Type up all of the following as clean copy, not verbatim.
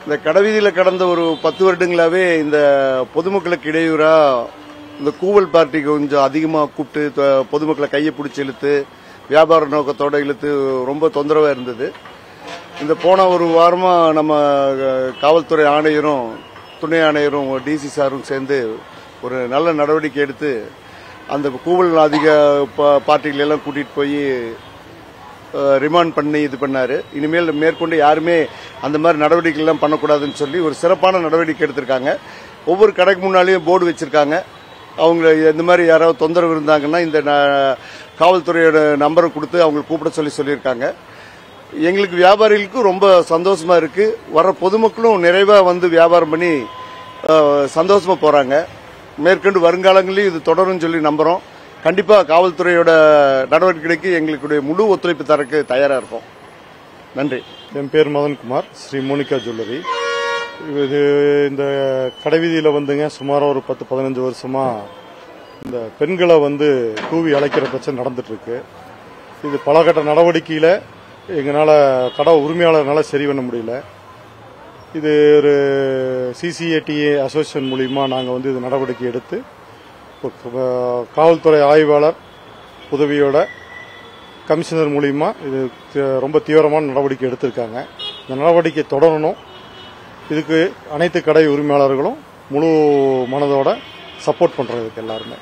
இந்த கடைவீதியில் கடந்த ஒரு 10 வருடங்களாவே இந்த பொதுமக்களுக்கு இடையூறா இந்த கூவல் பார்ட்டி கொஞ்சம் அதிகமாக கூப்பிட்டு பொதுமக்களை கையை பிடிச்சி இழுத்து வியாபார நோக்கத்தோட இழுத்து ரொம்ப தொந்தரவா இருந்தது. இந்த போன ஒரு வாரமா நம்ம காவல்துறை ஆணையரும் துணை ஆணையரும் டிசி சாரும் சேர்ந்து ஒரு நல்ல நடவடிக்கை எடுத்து அந்த கூவல் அதிக பார்ட்டிகள் எல்லாம் கூட்டிட்டு போய் ரிமாண்ட் பண்ணி இது பண்ணாரு. இனிமேல் மேற்கொண்டு யாருமே அந்த மாதிரி நடவடிக்கை எல்லாம் பண்ணக்கூடாதுன்னு சொல்லி ஒரு சிறப்பான நடவடிக்கை எடுத்திருக்காங்க. ஒவ்வொரு கடைக்கு முன்னாலேயும் போர்டு வச்சிருக்காங்க. அவங்க இந்த மாதிரி யாராவது தொந்தரவு இருந்தாங்கன்னா இந்த காவல்துறையோட நம்பரை கொடுத்து அவங்க கூப்பிட சொல்லியிருக்காங்க. எங்களுக்கு வியாபாரிகளுக்கும் ரொம்ப சந்தோஷமா இருக்கு. வர பொதுமக்களும் நிறைவா வந்து வியாபாரம் பண்ணி சந்தோஷமா போறாங்க. மேற்கொண்டு வருங்காலங்களிலும் இது தொடரும் சொல்லி நம்புறோம். கண்டிப்பா காவல்துறையோட நடவடிக்கைக்கு எங்களுடைய முழு ஒத்துழைப்பு தரக்கு தயாரா இருக்கும். நன்றி. என் பேர் மதன்குமார், ஸ்ரீ மோனிகா ஜுவல்லரி. இது இந்த கடைவீதியில் வந்துங்க சுமாராக ஒரு 10-15 வருஷமா இந்த பெண்களை வந்து கூவி அழைக்கிற பிரச்சனை நடந்துட்டு இருக்கு. இது பலகட்ட நடவடிக்கையில் எங்களால் கடை உரிமையாளர்னால சரி பண்ண முடியல. இது ஒரு சிசிஏடிஏ அசோசியேஷன் மூலிமா நாங்கள் வந்து இது நடவடிக்கை எடுத்து காவல்துறை ஆய்வாளர் உதவியோட கமிஷனர் மூலிமா இது ரொம்ப தீவிரமான நடவடிக்கை எடுத்திருக்காங்க. இந்த நடவடிக்கை தொடரணும். இதுக்கு அனைத்து கடை உரிமையாளர்களும் முழு மனதோட சப்போர்ட் பண்றதுக்கு எல்லாருமே.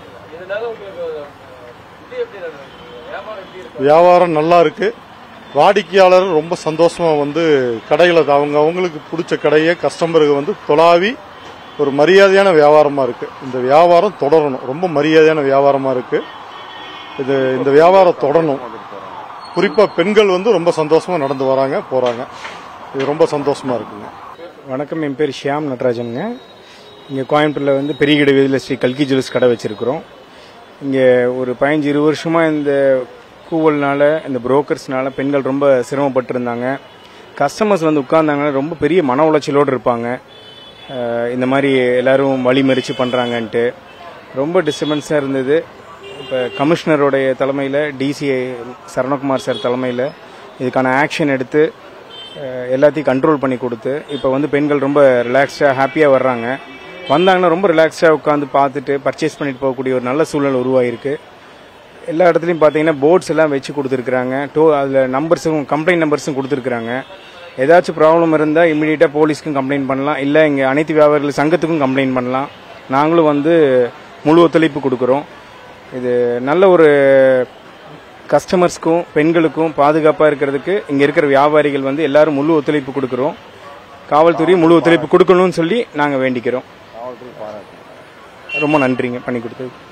வியாபாரம் நல்லா இருக்கு. வாடிக்கையாளர் ரொம்ப சந்தோஷமா வந்து கடைகளை அவங்களுக்கு பிடிச்ச கடையை கஸ்டமருக்கு வந்து தொலாவி ஒரு மரியாதையான வியாபாரமா இருக்கு. இந்த வியாபாரம் தொடரணும். ரொம்ப மரியாதையான வியாபாரமா இருக்கு. இந்த வியாபாரம் தொடரணும். குறிப்பா பெண்கள் வந்து ரொம்ப சந்தோஷமா நடந்து வராங்க போறாங்க. இது ரொம்ப சந்தோஷமா இருக்குங்க. வணக்கம், என் பேர் ஷியாம் நடராஜனுங்க. இங்கே கோயம்புத்தூரில் வந்து பெரிய கடை வீதியில் ஸ்ரீ கல்கி ஜுவல்ஸ் கடை வச்சிருக்கிறோம். இங்கே ஒரு 15-20 வருஷமா இந்த கூவல்னால இந்த புரோக்கர்ஸ்னால பெண்கள் ரொம்ப சிரமப்பட்டு இருந்தாங்க. கஸ்டமர்ஸ் வந்து உட்கார்ந்தாங்கன்னா ரொம்ப பெரிய மன உளைச்சலோடு இருப்பாங்க. இந்த மாதிரி எல்லாரும் வழிமறிச்சு பண்ணுறாங்கன்ட்டு ரொம்ப டிஸ்டர்பன்ஸாக இருந்தது. இப்போ கமிஷனருடைய தலைமையில் டிசி சரணகுமார் சார் தலைமையில் இதுக்கான ஆக்ஷன் எடுத்து எல்லாத்தையும் கண்ட்ரோல் பண்ணி கொடுத்து இப்போ வந்து பெண்கள் ரொம்ப ரிலாக்ஸ்டாக ஹாப்பியாக வர்றாங்க. வந்தாங்கன்னா ரொம்ப ரிலாக்ஸ்டாக உட்காந்து பார்த்துட்டு பர்ச்சேஸ் பண்ணிட்டு போகக்கூடிய ஒரு நல்ல சூழ்நிலை உருவாகிருக்கு. எல்லா இடத்துலையும் பார்த்தீங்கன்னா போர்ட்ஸ் எல்லாம் வச்சு கொடுத்துருக்குறாங்க. அதில் நம்பர்ஸும் கம்ப்ளைண்ட் நம்பர்ஸும் கொடுத்துருக்குறாங்க. ஏதாச்சும் ப்ராப்ளம் இருந்தால் இமீடியட்டாக போலீஸ்க்கும் கம்ப்ளைண்ட் பண்ணலாம், இல்லை இங்கே அனைத்து வியாபாரிகள் சங்கத்துக்கும் கம்ப்ளைண்ட் பண்ணலாம். நாங்களும் வந்து முழு ஒத்துழைப்பு கொடுக்குறோம். இது நல்ல ஒரு கஸ்டமர்ஸ்க்கும் பெண்களுக்கும் பாதுகாப்பாக இருக்கிறதுக்கு இங்கே இருக்கிற வியாபாரிகள் வந்து எல்லாரும் முழு ஒத்துழைப்பு கொடுக்குறோம். காவல்துறையும் முழு ஒத்துழைப்பு கொடுக்கணும்னு சொல்லி நாங்கள் வேண்டிக்கிறோம். ரொம்ப நன்றிங்க பண்ணி கொடுத்தது.